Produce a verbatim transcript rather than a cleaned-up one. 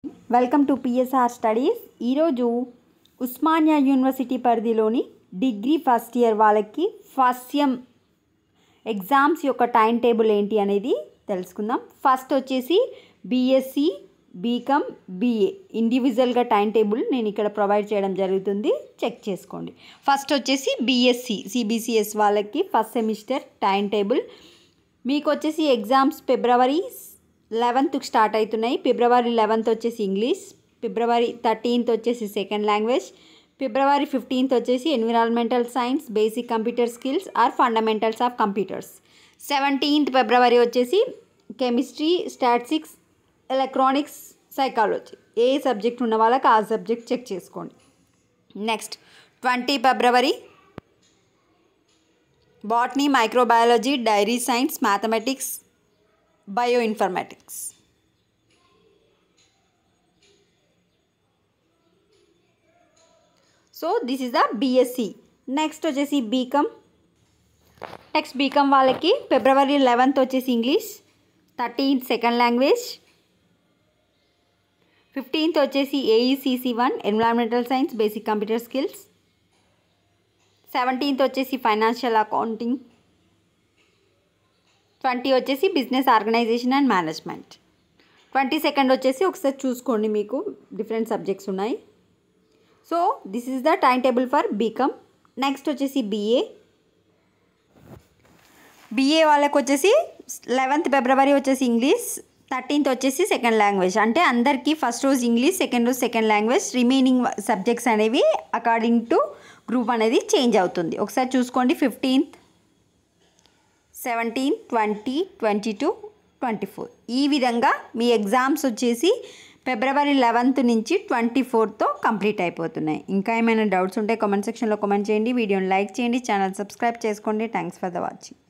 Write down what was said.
Welcome to PSR studies. ఈరోజు Osmania university పరిధిలోని degree first year వాళ్ళకి ఫస్ట్ సెమ్ ఎగ్జామ్స్ యొక్క టైం టేబుల్ ఏంటి అనేది తెలుసుకుందాం. ఫస్ట్ వచ్చేసి బీఎస్సీ, బీకామ్, బీఏ ఇండివిజువల్గా టైం టేబుల్ నేను ఇక్కడ ప్రొవైడ్ చేయడం జరుగుతుంది, చెక్ చేసుకోండి. ఫస్ట్ వచ్చేసి బీఎస్సీ సిబిసిఎస్ వాళ్ళకి ఫస్ట్ సెమిస్టర్ టైం టేబుల్. మీకు వచ్చేసి ఎగ్జామ్స్ ఫిబ్రవరి లెవెన్త్కి స్టార్ట్ అవుతున్నాయి. ఫిబ్రవరి లెవెన్త్ వచ్చేసి ఇంగ్లీష్, ఫిబ్రవరి థర్టీన్త్ వచ్చేసి సెకండ్ లాంగ్వేజ్, ఫిబ్రవరి ఫిఫ్టీన్త్ వచ్చేసి environmental science, basic computer skills or fundamentals of computers. Seventeenth February వచ్చేసి కెమిస్ట్రీ, స్టాటిస్టిక్స్, ఎలక్ట్రానిక్స్, సైకాలజీ. ఏ subject ఉన్న వాళ్ళకి ఆ సబ్జెక్ట్ చెక్ చేసుకోండి. Next twenty February botany, microbiology, dairy science, mathematics, bioinformatics. So this is the BSc. Next వచ్చేసి BCom. Next BCom వాళ్ళకి February eleventh వచ్చేసి English, thirteenth second language, fifteenth వచ్చేసి AECC one environmental science, basic computer skills, seventeenth వచ్చేసి financial accounting, twenty వచ్చేసి business organisation and management, twenty second వచ్చేసి ఒకసారి చూసుకోండి, మీకు డిఫరెంట్ సబ్జెక్ట్స్ ఉన్నాయి. So this is the time table for BCom. Next వచ్చేసి BA. BA వాళ్ళకి వచ్చేసి లెవెన్త్ ఫిబ్రవరి వచ్చేసి ఇంగ్లీష్, థర్టీన్త్ వచ్చేసి సెకండ్ లాంగ్వేజ్. అంటే అందరికీ ఫస్ట్ రోజు ఇంగ్లీష్, సెకండ్ రోజు సెకండ్ లాంగ్వేజ్, రిమైనింగ్ సబ్జెక్ట్స్ అనేవి అకార్డింగ్ టు గ్రూప్ అనేది చేంజ్ అవుతుంది. ఒకసారి చూసుకోండి. Fifteenth, seventeen, twenty, twenty two, twenty four ఈ విధంగా మీ ఎగ్జామ్స్ వచ్చేసి ఫిబ్రవరి లెవెన్త్ నుంచి ట్వంటీ ఫోర్తో కంప్లీట్ అయిపోతున్నాయి. ఇంకా ఏమైనా డౌట్స్ ఉంటే కామెంట్ సెక్షన్లో కామెంట్ చేయండి, వీడియోని లైక్ చేయండి, ఛానల్ సబ్స్క్రైబ్ చేసుకోండి. Thanks for the watching.